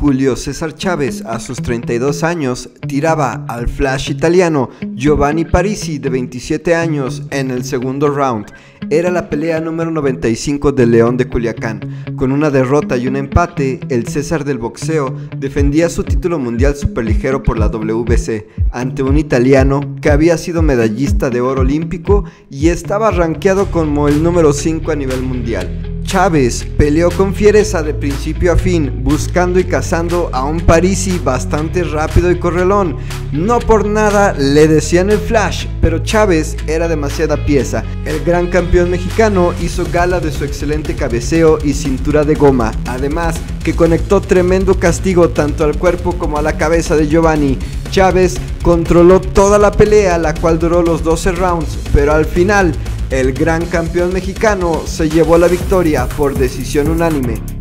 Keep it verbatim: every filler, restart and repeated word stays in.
Julio César Chávez, a sus treinta y dos años, tiraba al flash italiano Giovanni Parisi, de veintisiete años, en el segundo round. Era la pelea número noventa y cinco del León de Culiacán. Con una derrota y un empate, el César del boxeo defendía su título mundial superligero por la W B C ante un italiano que había sido medallista de oro olímpico y estaba rankeado como el número cinco a nivel mundial. Chávez peleó con fiereza de principio a fin, buscando y cazando a un Parisi bastante rápido y correlón. No por nada le decían el Flash, pero Chávez era demasiada pieza. El gran campeón mexicano hizo gala de su excelente cabeceo y cintura de goma, además que conectó tremendo castigo tanto al cuerpo como a la cabeza de Giovanni. Chávez controló toda la pelea, la cual duró los doce rounds, pero al final el gran campeón mexicano se llevó la victoria por decisión unánime.